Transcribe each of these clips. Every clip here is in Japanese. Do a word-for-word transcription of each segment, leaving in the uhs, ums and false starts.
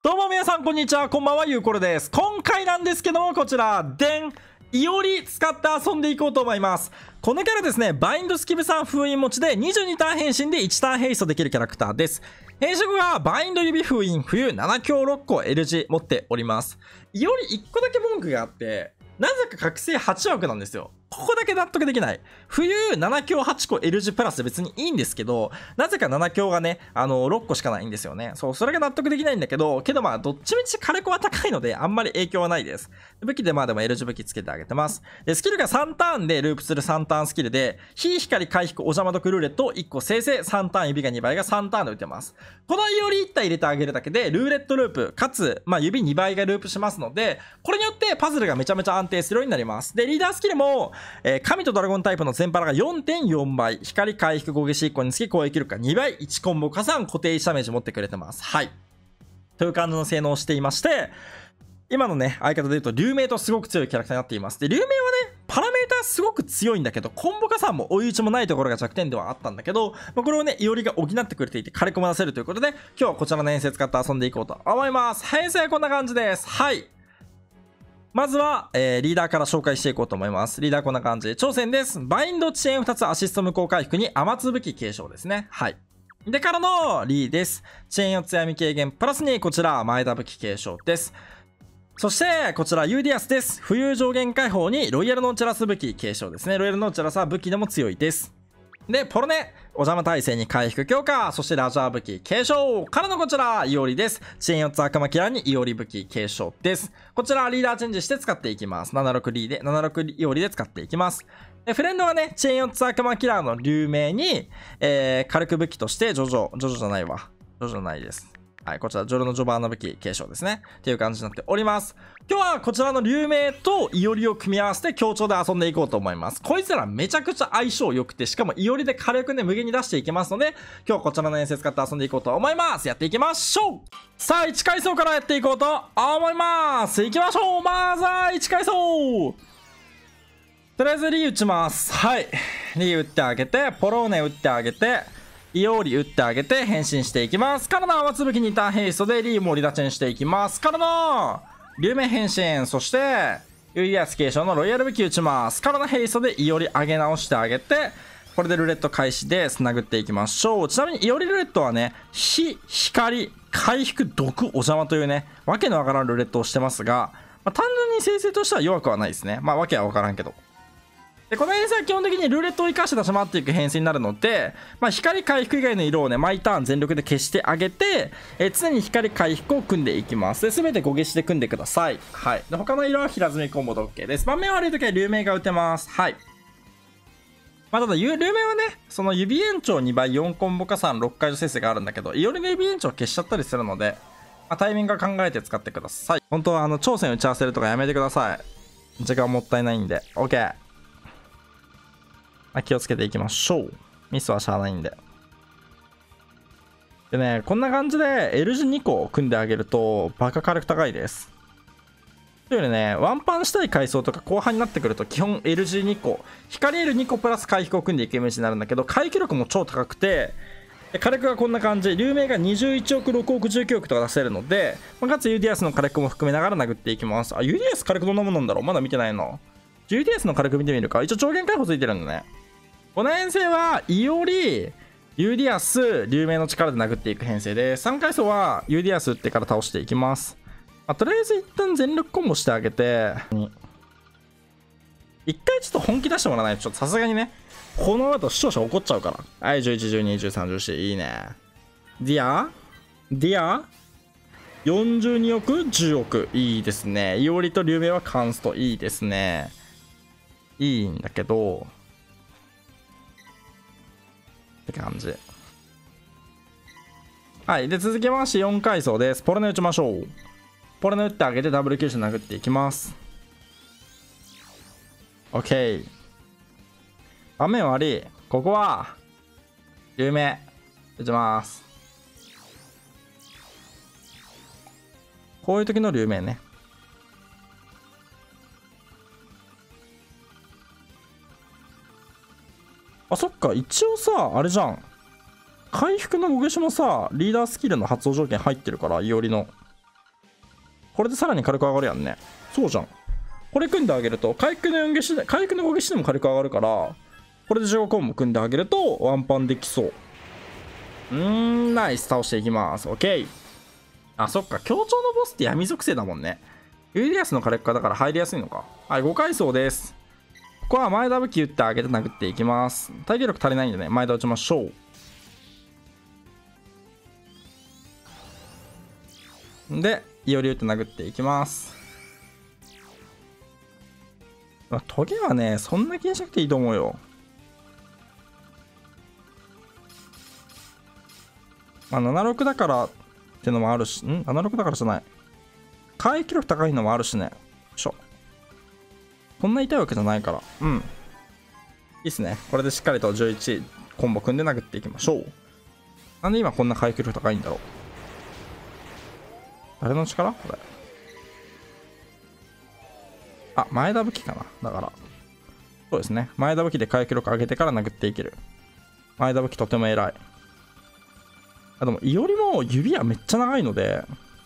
どうも皆さんこんにちは、こんばんは、ゆうころです。今回なんですけども、こちら、でんいおり使って遊んでいこうと思います。このキャラですね、バインドスキブさん封印持ちでにじゅうにターン変身でいちターンヘイストできるキャラクターです。変身後がバインド指封印冬なな強ろっこ L 字持っております。いおりいっこだけ文句があって、なぜか覚醒はち枠なんですよ。ここだけ納得できない。冬なな強はち個 L 字プラスで別にいいんですけど、なぜかなな強がね、あの、ろっこしかないんですよね。そう、それが納得できないんだけど、けどまあ、どっちみち火力は高いので、あんまり影響はないです。武器でまあでも L 字武器つけてあげてます。で、スキルがさんターンでループするさんターンスキルで、火光回復お邪魔毒ルーレットをいっこ生成、さんターン指がにばいがさんターンで打てます。このいおりいち体入れてあげるだけで、ルーレットループ、かつ、まあ指にばいがループしますので、これによってパズルがめちゃめちゃ安定するようになります。で、リーダースキルも、えー、神とドラゴンタイプの全パラが よんてんよん 倍、光回復ご消しいっこにつき攻撃力がにばい、いちコンボ加算固定いちダメージ持ってくれてます。はい。という感じの性能をしていまして、今のね、相方で言うと、竜明とすごく強いキャラクターになっています。で、竜明はね、パラメーターすごく強いんだけど、コンボ加算も追い打ちもないところが弱点ではあったんだけど、まあ、これをね、いおりが補ってくれていて、火力も出せるということで、今日はこちらの遠征使って遊んでいこうと思います。編成はこんな感じです。はい。まずは、えー、リーダーから紹介していこうと思います。リーダーこんな感じ。挑戦です。バインド遅延ふたつアシスト無効回復に雨粒武器継承ですね。はい。でからのリーです。遅延よっつ闇軽減プラスにこちら前田武器継承です。そしてこちらユーディアスです。浮遊上限解放にロイヤルノーチャラス武器継承ですね。ロイヤルノーチャラスは武器でも強いです。で、ポルネ、お邪魔耐性に回復強化、そしてラジャー武器継承からのこちら、イオリです。遅延よっつ悪魔キラーにイオリ武器継承です。こちらリーダーチェンジして使っていきます。ななじゅうろくリーで、ななじゅうろくイオリで使っていきます。で、フレンドはね、遅延よっつ悪魔キラーの竜明に、えー、火力武器としてジョジョ、ジョジョじゃないわ。ジョジョないです。はい、こちら、ジョルのジョバーの武器継承ですね。っていう感じになっております。今日はこちらの竜明とイオリを組み合わせて強調で遊んでいこうと思います。こいつらめちゃくちゃ相性良くて、しかもイオリで火力で無限に出していけますので、今日こちらの遠征使って遊んでいこうと思います。やっていきましょう。さあ、いち階層からやっていこうと思います。いきましょう。まずはいち階層。とりあえずリー打ちます。はい。リー打ってあげて、ポローネ打ってあげて、イオリ打ってあげて変身していきます。からの雨粒にターンヘイストでリーもリダチェンしていきます。からの竜明変身、そしてユーディアス継承のロイヤル武器打ちます。からのヘイストでイオリ上げ直してあげて、これでルレット開始で繋ぐっていきましょう。ちなみにイオリルレットはね、火、光、回復、毒、お邪魔というね、わけのわからんルレットをしてますが、まあ、単純に生成としては弱くはないですね。まあわけはわからんけど。で、この編成は基本的にルーレットを生かして出し回っていく編成になるので、まあ、光回復以外の色をね、毎ターン全力で消してあげて、えー、常に光回復を組んでいきます。で、すべてご消しで組んでください。はい。で、他の色は平積みコンボで OK です。盤面悪い時は竜明が打てます。はい。まあ、ただ、竜明はね、その指延長にばい、よんコンボ加算、ろっ解除生成があるんだけど、イオリの指延長消しちゃったりするので、まあ、タイミングは考えて使ってください。本当は、あの、挑戦打ち合わせるとかやめてください。時間もったいないんで。OK。気をつけていきましょう。ミスはしゃあないんで。でね、こんな感じで L 字にこ組んであげるとバカ火力高いです。というよりね、ワンパンしたい階層とか後半になってくると基本 L 字にこ、光 エルにこプラス回復を組んでいくイメージになるんだけど、回復力も超高くて、火力がこんな感じ、竜明がにじゅういちおく、ろくおく、じゅうきゅうおくとか出せるので、まあ、かつユーディアスの火力も含めながら殴っていきます。あ、ユーディアス火力どんなものなんだろう、まだ見てないな。ユーディアスの火力見てみるか。一応上限解放ついてるんだね。この編成はイオリ、ユーディアス、竜明の力で殴っていく編成で、さん階層はユーディアス打ってから倒していきます。まあ、とりあえず一旦全力コンボしてあげて、一回ちょっと本気出してもらわないと、ちょっとさすがにね、このままだと視聴者怒っちゃうから。はい、じゅういち、じゅうに、じゅうさん、じゅうよん、いいね。ディアディアよんじゅうにおく、じゅうおく。いいですね。イオリと竜明はカンスト。いいですね。いいんだけど、って感じ。はい。で、続きましてよん階層です。ポルネ打ちましょう。ポルネ打ってあげてダブル吸収殴っていきます。OK。場面悪い。ここは、竜明打ちます。こういう時の竜明ね。あ、そっか、一応さ、あれじゃん。回復のご消しもさ、リーダースキルの発動条件入ってるから、いおりの。 これでさらに軽く上がるやんね。そうじゃん。これ組んであげると回復のよんゲシで回復のごゲシでも軽く上がるから、これでじゅうごコンボ組んであげるとワンパンできそう。うーん、ナイス。倒していきます。オッケー。あ、そっか、協調のボスって闇属性だもんね。ユーディアスの火力化だから入りやすいのか。はい、ご階層です。ここは前田武器打ってあげて殴っていきます。耐久力足りないんでね、前田打ちましょう。で、いおり打って殴っていきます。まあ、トゲはね、そんな気にしなくていいと思うよ。まあ、ななじゅうろくだからってのもあるし、ん ?ななじゅうろく だからじゃない。回復力高いのもあるしね。よいしょ。こんな痛いわけじゃないから。うん。いいっすね。これでしっかりとじゅういちコンボ組んで殴っていきましょう。なんで今こんな回復力高いんだろう。誰の力これ。あ、前田武器かな。だから。そうですね。前田武器で回復力上げてから殴っていける。前田武器とても偉い。あ、でも、いおりも指はめっちゃ長いので、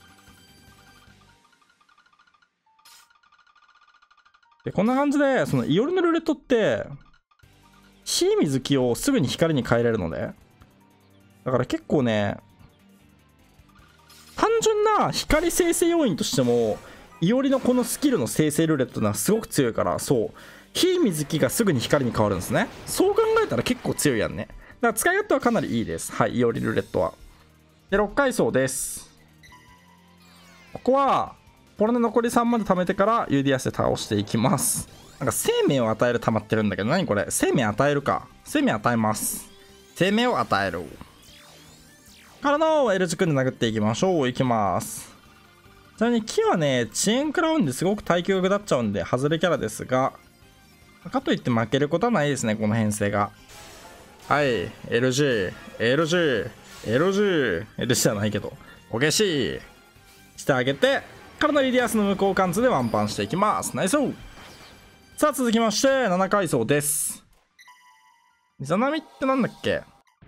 で、こんな感じで、そのいおりのルレットって、火水木をすぐに光に変えれるので、だから結構ね、単純な光生成要因としても、いおりのこのスキルの生成ルレットはすごく強いから、そう、火水木がすぐに光に変わるんですね。そう考えたら結構強いやんね。だから使い勝手はかなりいいです。はい、いおりルレットは。で、ろっ階層です。ここは、これで残りさんまで貯めてからユーディアスで倒していきます。なんか生命を与える溜まってるんだけど、何これ生命与えるか。生命与えます。生命を与える。からの L 軸で殴っていきましょう。いきます。ちなみに木はね、遅延食らうんですごく耐久が下っちゃうんで、外れキャラですが、かといって負けることはないですね、この編成が。はい、エルジー、エルジー、エルジー、エルジー じゃないけど、おけししてあげて、からのリディアスの無効貫通でワンパンしていきます。ナイス。さあ続きまして、なな階層です。イザナミってなんだっけ。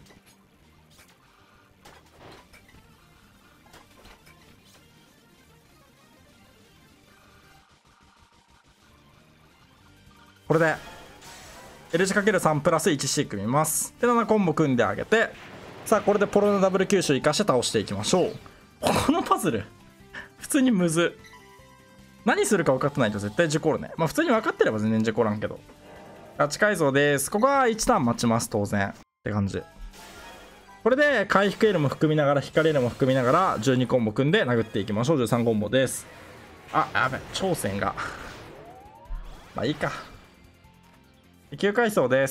これで エルジーかけるさん プラス いちシー 組みます。でななコンボ組んであげて、さあこれでポロのダブル吸収生かして倒していきましょう。このパズル普通にむず。何するか分かってないと絶対事故るね。まあ普通に分かってれば全然事故らんけど。はち階層です。ここはいちターン待ちます、当然って感じ。これで回復エルも含みながら光エルも含みながらじゅうにコンボ組んで殴っていきましょう。じゅうさんコンボです。あ、やべ、挑戦がまあいいか。きゅう階層です。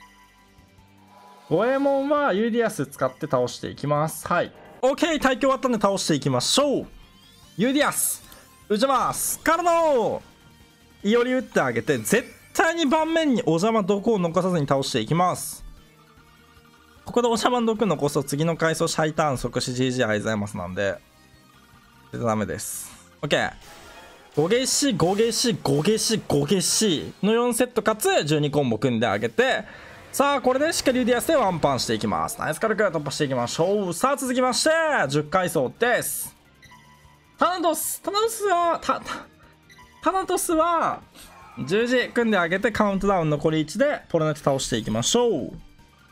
五右衛門はユーディアス使って倒していきます。はい OK、 耐久終わったんで倒していきましょう。ユーディアス打ちますからのいおり打ってあげて、絶対に盤面にお邪魔毒を残さずに倒していきます。ここでお邪魔毒残すと次の階層シャイターン即死 ジージー アイザイマスなんでダメです。 OK、ごゲシごゲシごゲシごゲシのよんセットかつじゅうにコンボ組んであげて、さあこれでしっかりユーディアスでワンパンしていきます。ナイス軽く突破していきましょう。さあ続きましてじゅっ階層です。タナトスタナトスはタタナトスは十字組んであげてカウントダウン残りいちでポロネテ倒していきましょう。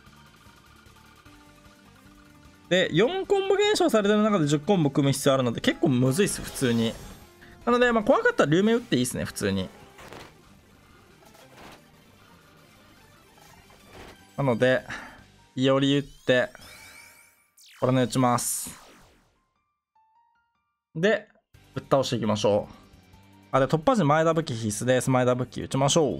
でよんコンボ減少されてる中でじゅっコンボ組む必要あるので結構むずいっす普通に。なので、まあ、怖かったら竜名打っていいですね、普通に。なので、いおり打って、これね打ちます。で、ぶっ倒していきましょう。あ、で、突破時前田武器必須です。前田武器打ちましょう。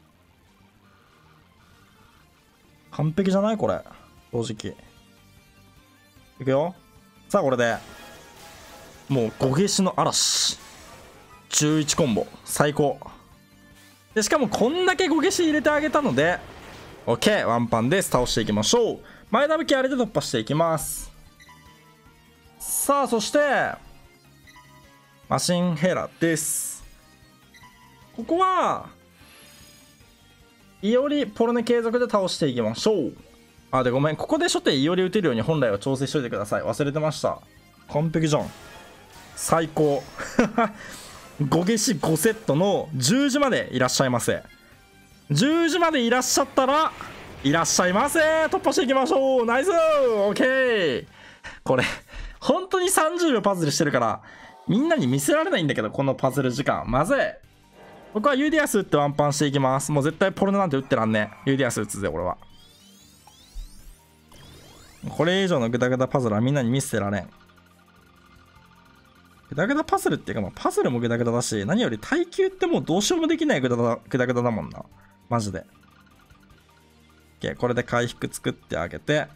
完璧じゃないこれ。正直。いくよ。さあ、これで、もう、ごゲシの嵐。じゅういちコンボ最高で、しかもこんだけごゲシ入れてあげたので OK、 ワンパンです。倒していきましょう。前田武器あれで突破していきます。さあそしてマシンヘラです。ここはイオリポロネ継続で倒していきましょう。あ、でごめん、ここで初手イオリ打てるように本来は調整しといてください。忘れてました。完璧じゃん。 最高ご夏至ごセットのじゅうじまでいらっしゃいませ。じゅうじまでいらっしゃったらいらっしゃいませ。突破していきましょう。ナイス。オッケー。これ本当にさんじゅうびょうパズルしてるからみんなに見せられないんだけど、このパズル時間まずい。僕はユーディアス打ってワンパンしていきます。もう絶対ポルノなんて打ってらんねえ。ユーディアス打つぜ俺は。これ以上のグダグダパズルはみんなに見せてられん。グダグダパズルっていうか、まあ、パズルもグダグダだし、何より耐久ってもうどうしようもできないグダグダグダグダだもんな。マジで。OK、これで回復作ってあげて。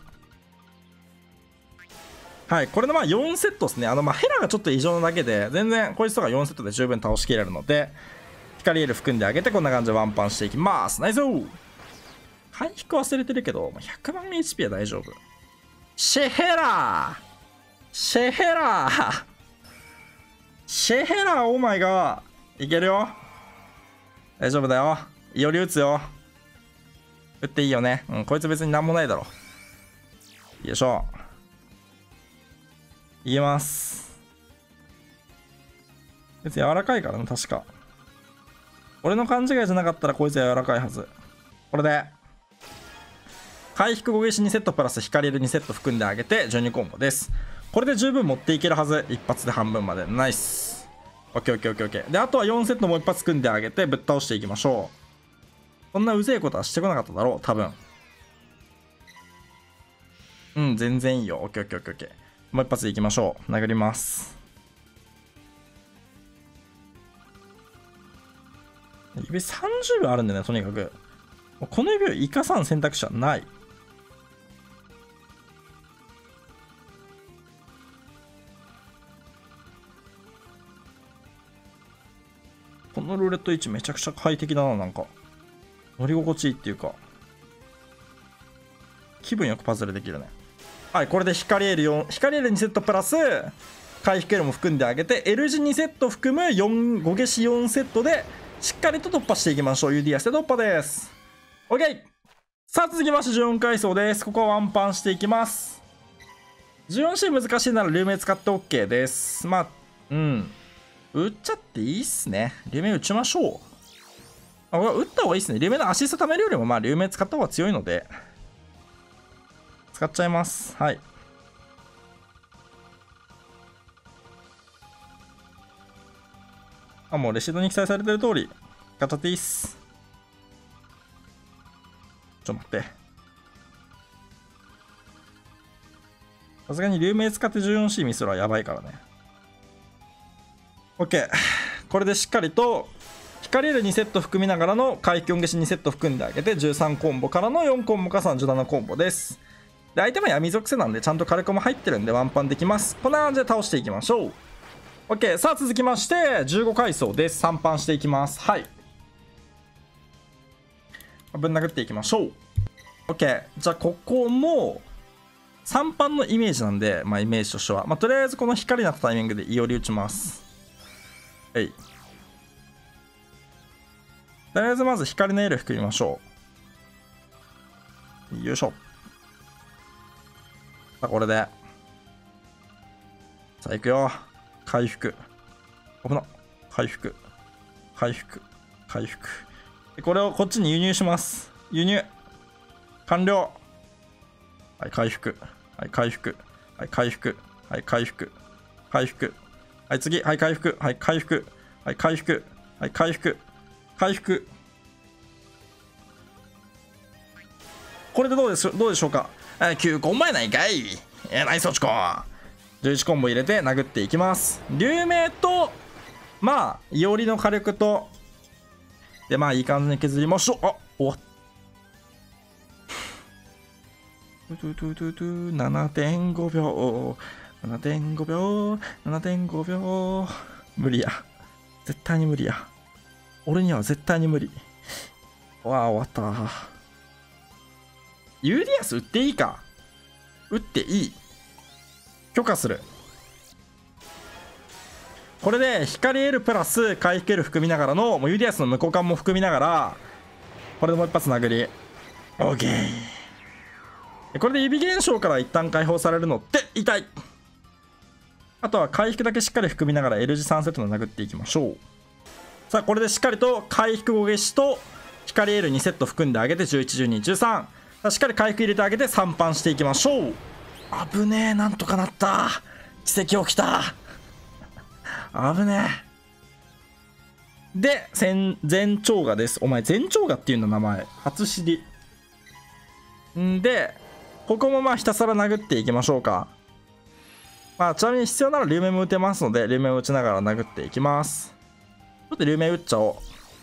はい、これのまあよんセットですね。あのまあヘラがちょっと異常なだけで、全然こいつとかよんセットで十分倒しきれるので、光エール含んであげて、こんな感じでワンパンしていきます。ナイス。回復忘れてるけど、ひゃくまん エイチピー は大丈夫。シェヘラーシェヘラーシェヘラー、オーマイガー。いけるよ。大丈夫だよ。より打つよ。打っていいよね。うん、こいつ別になんもないだろ。よいしょ。いきます。別に柔らかいからね、確か。俺の勘違いじゃなかったらこいつは柔らかいはず。これで。回復ご夏至にセットプラス光るにセット含んであげてじゅうにコンボです。これで十分持っていけるはず。一発で半分まで。ナイス。オッケーオッケーオッケーオッケー。で、あとはよんセットもう一発組んであげてぶっ倒していきましょう。そんなうぜえことはしてこなかっただろう、多分。うん、全然いいよ。オッケーオッケーオッケーオッケー。もう一発でいきましょう。殴ります。指さんじゅうびょうあるんだよね、とにかく。この指を生かさん選択肢はない。このルーレット位置めちゃくちゃ快適だな。なんか乗り心地いいっていうか気分よくパズルできるね。はい、これで光エールよん、光エールにセットプラス回復エールも含んであげて L 字にセット含むよん、ご夏至よんセットでしっかりと突破していきましょう。 ユーディーエス で突破です。 OK。 さあ続きましてじゅうよんかいそうです。ここはワンパンしていきます。 じゅうよんシー 難しいなら流明使って OK です。まあうん打っちゃっていいっすね。流明打ちましょう。あ、これ打った方がいいっすね。流明のアシスト貯めるよりもまあ流明使った方が強いので使っちゃいます。はい。あ、もうレシートに記載されてる通り使っちゃっていいっす。ちょっと待って。さすがに流明使って じゅうよんシー ミスるはやばいからね。OK。これでしっかりと光エールにセット含みながらの回復よん夏至にセット含んであげてじゅうさんコンボからのよんコンボかさんじゅうななコンボです。で、相手も闇属性なんでちゃんと火力も入ってるんでワンパンできます。こんな感じで倒していきましょう。OK。さあ続きましてじゅうごかいそうです。さんパンしていきます。はい。ぶん殴っていきましょう。OK。じゃあここもさんパンのイメージなんで、まあイメージとしては、まあとりあえずこの光になったタイミングでイオリ打ちます。はい。とりあえずまず光のエール含みましょう。よいしょ。さあこれで。さあ行くよ。回復。危な。回復。回復。回復。でこれをこっちに輸入します。輸入。完了。はい、回復。はい、回復。はい、回復。はい、回復。回復。はい、次。はい、回復。はい、回復。はい、回復。はい、回復。回復。これでどうでしょう、どうでしょうか。きゅうコンボやないかい。えー、ナイス落ちコン。じゅういちコンボ入れて殴っていきます。流明と、まあ、いおりの火力と、で、まあ、いい感じに削りましょう。あ、終わった。トゥトゥトゥトゥ ななてんごびょう ななてんごびょう ななてんごびょう無理や。絶対に無理や。俺には絶対に無理。わあ、終わった。ユーディアス打っていいか。打っていい。許可する。これで光エールプラス回復エール含みながらのもうユーディアスの無効感も含みながらこれでもう一発殴り OK。 これで指現象から一旦解放されるのって痛い。 あとは回復だけしっかり含みながら L 字さんセットで殴っていきましょう。さあこれでしっかりと回復ご消しと光 Lに セット含んであげてじゅういち、じゅうに、じゅうさん、しっかり回復入れてあげてさんパンしていきましょう。危ねえ、なんとかなった。奇跡起きた。危ねえ。で前兆賀です。お前前兆賀っていうの名前初知りんで、ここもまあひたすら殴っていきましょうか。まあちなみに必要なら竜面も打てますので竜面を打ちながら殴っていきます。ちょっと竜面打っちゃおう。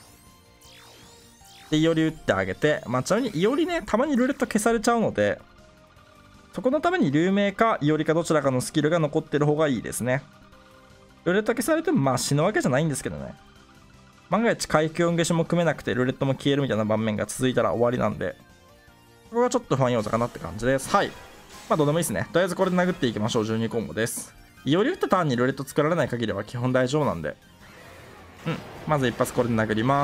でいおり打ってあげて、まあちなみにいおりねたまにルーレット消されちゃうので、そこのために竜明かいおりかどちらかのスキルが残ってる方がいいですね。ルーレット消されてもまあ死ぬわけじゃないんですけどね。万が一回復よん消しも組めなくてルーレットも消えるみたいな盤面が続いたら終わりなんで、ここがちょっと不安要素かなって感じです。はい。まあどうでもいいですね。とりあえずこれで殴っていきましょう。じゅうにコンボです。いおり打ったターンにルーレット作られない限りは基本大丈夫なんで。うん。まず一発これで殴ります。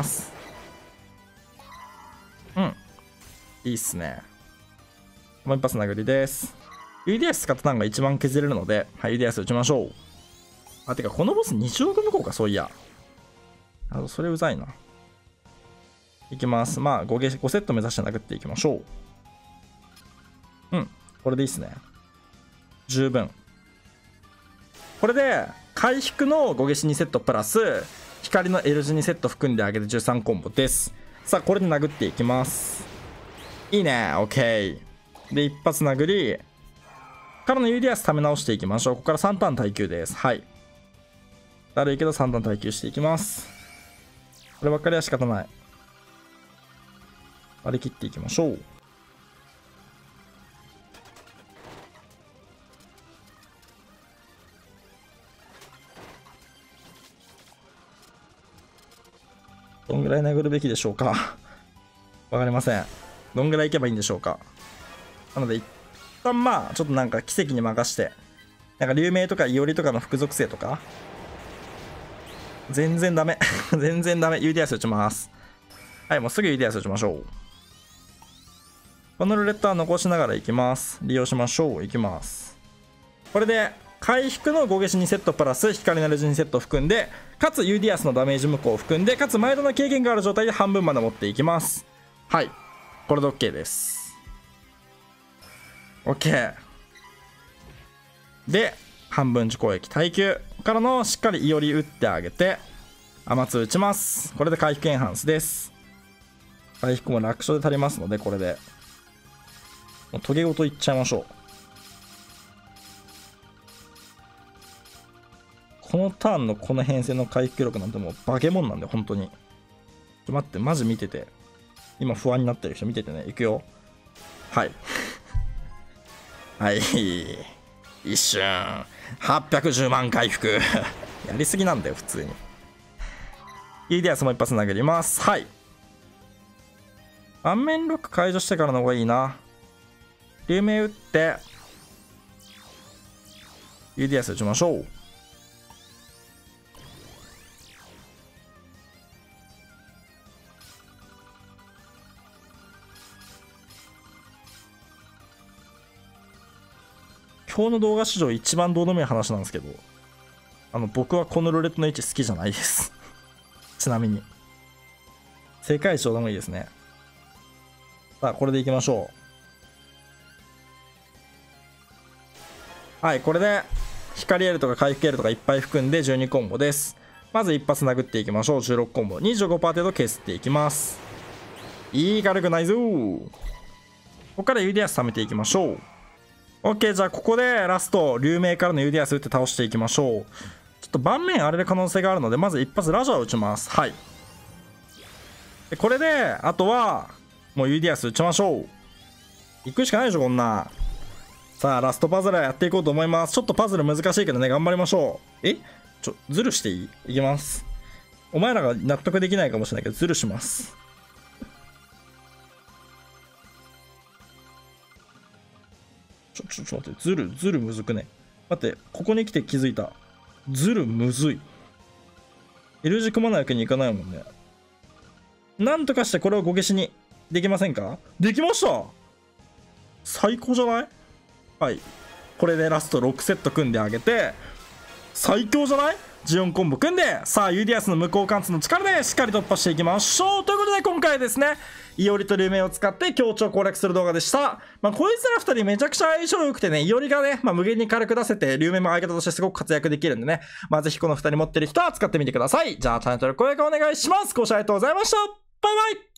うん。いいっすね。もう一発殴りです。ユーディーエス 使ったターンが一番削れるので、はい、ユーディーエス 打ちましょう。あ、てかこのボスにじゅうおく向こうか、そういや。あとそれうざいな。いきます。まあ 5, ゲごセット目指して殴っていきましょう。うん。これでいいっすね。十分。これで回復のご消しにセットプラス光の L 字にセット含んであげてじゅうさんコンボです。さあこれで殴っていきます。いいね。 OK で一発殴りからの ユーディーエス ため直していきましょう。ここからさんターン耐久です。はい。だるいけどさんターン耐久していきます。こればっかりは仕方ない。割り切っていきましょう。どんぐらい殴るべきでしょうか。わかりません。どんぐらいいけばいいんでしょうか。なので一旦まあちょっとなんか奇跡に任して、なんか竜明とかいおりとかの副属性とか全然ダメ全然ダメ。 ユーディーエス 打ちます。はい、もうすぐ ユーディーエス 打ちましょう。このルーレットは残しながらいきます。利用しましょう。いきます。これで回復のご消しにセットプラス光の L 字にセット含んで、かつ ユーディーエス のダメージ無効を含んで、かつ前度の経験がある状態で半分まで持っていきます。はい、これで OK です。 OK で半分自攻撃耐久からのしっかりいおり打ってあげて甘津打ちます。これで回復エンハンスです。回復も楽勝で足りますので、これでもうトゲごといっちゃいましょう。このターンのこの編成の回復力なんてもう化け物なんで、本当に。ちょっと待って、マジ見てて。今不安になってる人見ててね。いくよ。はい。はい。一瞬。はっぴゃくじゅうまん回復。やりすぎなんだよ、普通に。ユーディーエス もう一発投げます。はい。盤面ロック解除してからの方がいいな。竜明打って、ユーディーエス 打ちましょう。今日の動画史上一番どうでもいい話なんですけど、あの僕はこのルーレットの位置好きじゃないですちなみに世界一どうでもいいですね。さあこれでいきましょう。はい、これで光 L とか回復 L とかいっぱい含んでじゅうにコンボです。まず一発殴っていきましょう。じゅうろくコンボ にじゅうごパーセント 程度削っていきます。いい、軽くないぞー。ここから ユーディーエス 貯めていきましょう。OK、じゃあここでラスト竜明からの ユーディーエス 打って倒していきましょう。ちょっと盤面荒れる可能性があるので、まず一発ラジャーを打ちます。はい。でこれであとはもう ユーディーエス 打ちましょう。行くしかないでしょこんな。さあラストパズルやっていこうと思います。ちょっとパズル難しいけどね、頑張りましょう。えちょズルしていい？いきます。お前らが納得できないかもしれないけどズルします。ちょ、ちょ、ちょ待って、ズル、ズルむずくね。待って、ここに来て気づいた。ズルむずい。L 字組まないわけにいかないもんね。なんとかしてこれをご消しにできませんか？できました！最高じゃない？はい。これでラストろくセット組んであげて、 最強じゃない？ジオンコンボ組んで、さあユーディアスの無効貫通の力でしっかり突破していきましょう。ということで今回はですね、イオリとリュウメイを使って強調攻略する動画でした。まあこいつらふたりめちゃくちゃ相性良くてね、イオリがね、まあ無限に軽く出せて、リュウメイも相方としてすごく活躍できるんでね、まあぜひこのふたり持ってる人は使ってみてください。じゃあチャンネル登録高評価お願いします。ご視聴ありがとうございました。バイバイ。